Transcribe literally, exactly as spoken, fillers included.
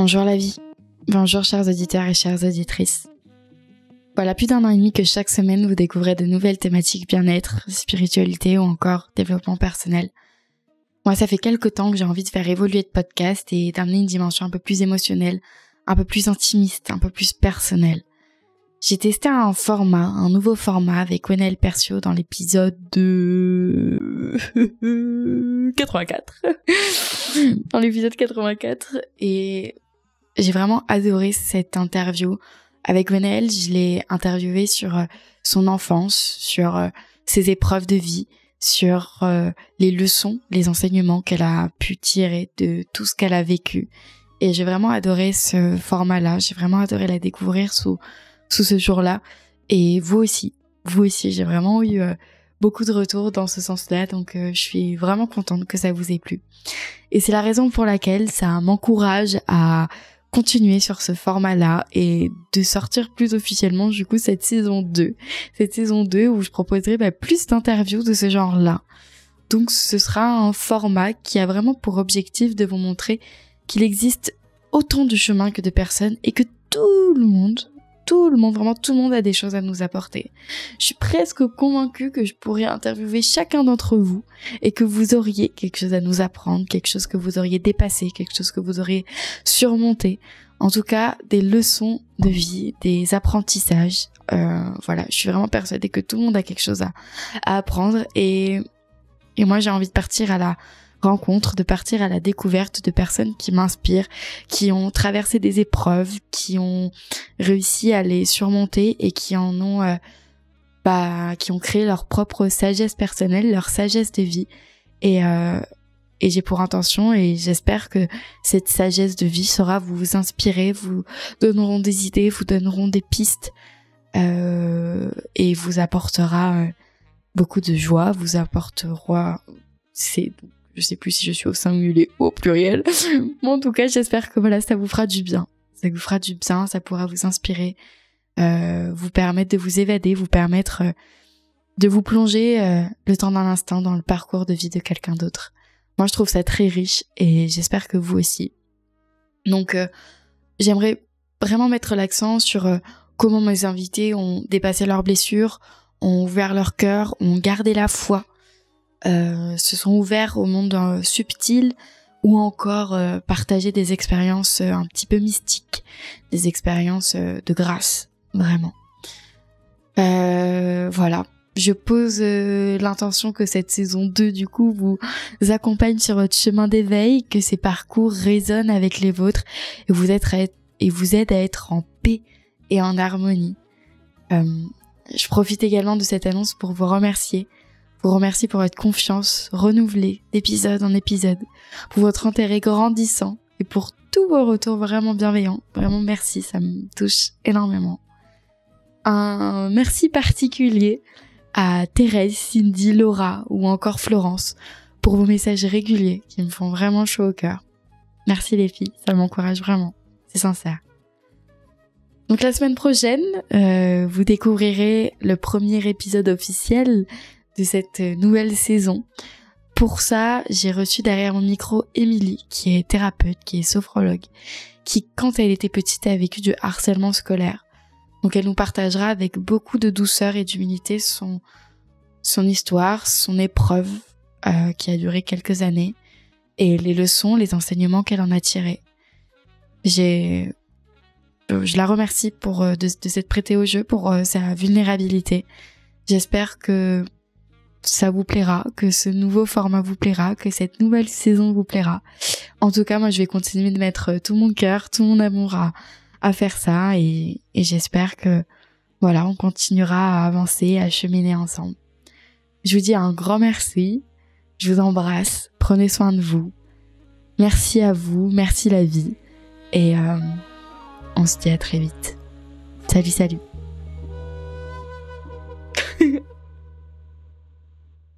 Bonjour la vie, bonjour chers auditeurs et chères auditrices. Voilà plus d'un an et demi que chaque semaine vous découvrez de nouvelles thématiques bien-être, spiritualité ou encore développement personnel. Moi ça fait quelques temps que j'ai envie de faire évoluer le podcast et d'amener une dimension un peu plus émotionnelle, un peu plus intimiste, un peu plus personnelle. J'ai testé un format, un nouveau format avec Gwenaëlle Percio dans l'épisode de quatre-vingt-quatre. Dans l'épisode quatre-vingt-quatre et j'ai vraiment adoré cette interview. Avec Gwenaëlle, je l'ai interviewée sur son enfance, sur ses épreuves de vie, sur les leçons, les enseignements qu'elle a pu tirer de tout ce qu'elle a vécu. Et j'ai vraiment adoré ce format-là, j'ai vraiment adoré la découvrir sous sous ce jour-là. Et vous aussi, vous aussi, j'ai vraiment eu euh, beaucoup de retours dans ce sens-là, donc euh, je suis vraiment contente que ça vous ait plu. Et c'est la raison pour laquelle ça m'encourage à continuer sur ce format-là et de sortir plus officiellement du coup cette saison deux. Cette saison deux où je proposerai bah, plus d'interviews de ce genre-là. Donc ce sera un format qui a vraiment pour objectif de vous montrer qu'il existe autant de chemins que de personnes et que tout le monde Tout le monde, vraiment tout le monde a des choses à nous apporter. Je suis presque convaincue que je pourrais interviewer chacun d'entre vous et que vous auriez quelque chose à nous apprendre, quelque chose que vous auriez dépassé, quelque chose que vous auriez surmonté. En tout cas, des leçons de vie, des apprentissages. Euh, voilà, je suis vraiment persuadée que tout le monde a quelque chose à, à apprendre et, et moi j'ai envie de partir à la rencontre, de partir à la découverte de personnes qui m'inspirent, qui ont traversé des épreuves, qui ont réussi à les surmonter et qui en ont, euh, bah, qui ont créé leur propre sagesse personnelle, leur sagesse de vie. Et, euh, et j'ai pour intention et j'espère que cette sagesse de vie saura vous inspirer, vous donneront des idées, vous donneront des pistes euh, et vous apportera euh, beaucoup de joie, vous apportera, c'est je sais plus si je suis au singulier ou au pluriel. Mais en tout cas, j'espère que voilà, ça vous fera du bien. Ça vous fera du bien, ça pourra vous inspirer, euh, vous permettre de vous évader, vous permettre euh, de vous plonger euh, le temps d'un instant dans le parcours de vie de quelqu'un d'autre. Moi, je trouve ça très riche et j'espère que vous aussi. Donc, euh, j'aimerais vraiment mettre l'accent sur euh, comment mes invités ont dépassé leurs blessures, ont ouvert leur cœur, ont gardé la foi, Euh, se sont ouverts au monde euh, subtil ou encore euh, partager des expériences euh, un petit peu mystiques, des expériences euh, de grâce, vraiment. Euh, voilà, je pose euh, l'intention que cette saison deux du coup vous accompagne sur votre chemin d'éveil, que ces parcours résonnent avec les vôtres et vous, êtes à être, et vous aident à être en paix et en harmonie. Euh, je profite également de cette annonce pour vous remercier vous remercie pour votre confiance renouvelée d'épisode en épisode, pour votre intérêt grandissant et pour tous vos retours vraiment bienveillants. Vraiment merci, ça me touche énormément. Un merci particulier à Thérèse, Cindy, Laura ou encore Florence pour vos messages réguliers qui me font vraiment chaud au cœur. Merci les filles, ça m'encourage vraiment, c'est sincère. Donc la semaine prochaine, euh, vous découvrirez le premier épisode officiel de cette nouvelle saison. Pour ça, j'ai reçu derrière mon micro Émilie, qui est thérapeute, qui est sophrologue, qui, quand elle était petite, a vécu du harcèlement scolaire. Donc elle nous partagera avec beaucoup de douceur et d'humilité son, son histoire, son épreuve, euh, qui a duré quelques années, et les leçons, les enseignements qu'elle en a tirés. J'ai, je la remercie pour, de, de s'être prêtée au jeu, pour euh, sa vulnérabilité. J'espère que ça vous plaira, que ce nouveau format vous plaira, que cette nouvelle saison vous plaira. En tout cas, moi, je vais continuer de mettre tout mon cœur, tout mon amour à, à faire ça et, et j'espère que, voilà, on continuera à avancer, à cheminer ensemble. Je vous dis un grand merci, je vous embrasse, prenez soin de vous. Merci à vous, merci la vie et euh, on se dit à très vite. Salut, salut.